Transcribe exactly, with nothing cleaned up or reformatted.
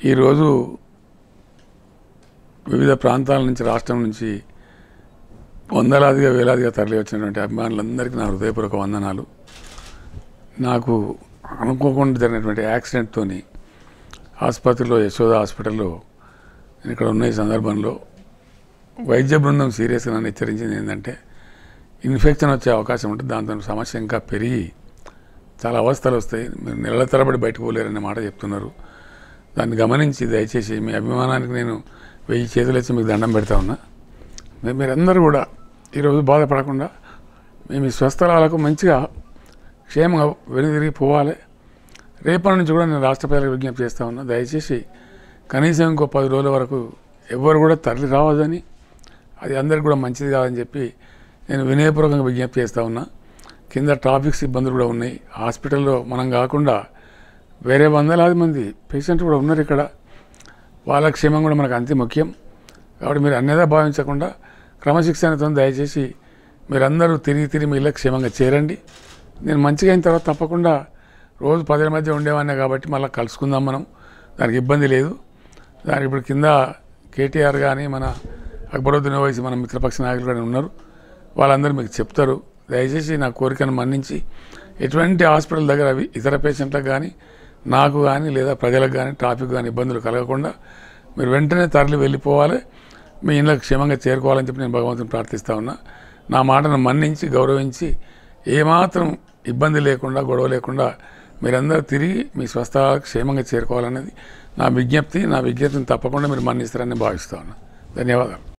ఈరోజు వివిధ ప్రాంతాల నుంచి రాష్ట్రం నుంచి వందలాదిగా వేలాదిగా తరలి వచ్చినటువంటి అభిమానులందరికీ నా హృదయపూర్వక వందనాలు. నాకు అనుకోకుండా జరిగినటువంటి యాక్సిడెంట్తో ఆసుపత్రిలో యశోద హాస్పిటల్లో నేను ఇక్కడ ఉన్న ఈ సందర్భంలో వైద్య బృందం సీరియస్గా నన్ను హెచ్చరించింది ఏంటంటే ఇన్ఫెక్షన్ వచ్చే అవకాశం ఉంటుంది, దాంతో సమస్య ఇంకా పెరిగి చాలా అవస్థలు వస్తాయి, మీరు నెలల తరబడి బయటకు పోలేరనే మాట చెప్తున్నారు. దాన్ని గమనించి దయచేసి మీ అభిమానానికి నేను వెయ్యి చేతులు వచ్చి మీకు దండం పెడతా ఉన్నా. మీరందరూ కూడా ఈరోజు బాధపడకుండా మేము ఈ స్వస్థలాలకు మంచిగా క్షేమంగా వెనుదిరిగి పోవాలి. రేపటి నుంచి కూడా నేను రాష్ట్ర ప్రజలకు విజ్ఞప్తి చేస్తూ ఉన్నా, దయచేసి కనీసం ఇంకో పది రోజుల వరకు ఎవరు కూడా తరలి రావద్దని, అది అందరికి కూడా మంచిది కాదని చెప్పి నేను వినయపూర్వకంగా విజ్ఞప్తి చేస్తూ ఉన్నా. కింద ట్రాఫిక్ సిబ్బందులు కూడా ఉన్నాయి. హాస్పిటల్లో మనం కాకుండా వేరే వందలాది మంది పేషెంట్లు కూడా ఉన్నారు ఇక్కడ. వాళ్ళ క్షేమం కూడా మనకు అంతే ముఖ్యం. కాబట్టి మీరు అన్నేదా భావించకుండా క్రమశిక్షణతో దయచేసి మీరందరూ తిరిగి తిరిగి మీ ఇళ్ళ క్షేమంగా చేరండి. నేను మంచిగా అయిన తర్వాత తప్పకుండా రోజు పదుల మధ్య ఉండేవాడినే కాబట్టి మళ్ళీ కలుసుకుందాం మనం, దానికి ఇబ్బంది లేదు. దానికి ఇప్పుడు కింద కేటీఆర్ కానీ మన అక్బరుద్దీన్ ఓవైసీ మన మిత్రపక్ష నాయకులు కానీ ఉన్నారు, వాళ్ళందరూ మీకు చెప్తారు. దయచేసి నా కోరికను మన్నించి ఎటువంటి హాస్పిటల్ దగ్గర అవి ఇతర పేషెంట్లకు కానీ నాకు కానీ లేదా ప్రజలకు కానీ ట్రాఫిక్ కానీ ఇబ్బందులు కలగకుండా మీరు వెంటనే తరలి వెళ్ళిపోవాలి, మీ ఇళ్ళకి క్షేమంగా చేరుకోవాలని చెప్పి నేను భగవంతుని ప్రార్థిస్తూ ఉన్నా. నా మాటను మన్నించి గౌరవించి ఏమాత్రం ఇబ్బంది లేకుండా గొడవ లేకుండా మీరందరూ తిరిగి మీ స్వస్థలాలకు క్షేమంగా చేరుకోవాలనేది నా విజ్ఞప్తి. నా విజ్ఞప్తిని తప్పకుండా మీరు మన్నిస్తారని భావిస్తూ ఉన్నా. ధన్యవాదాలు.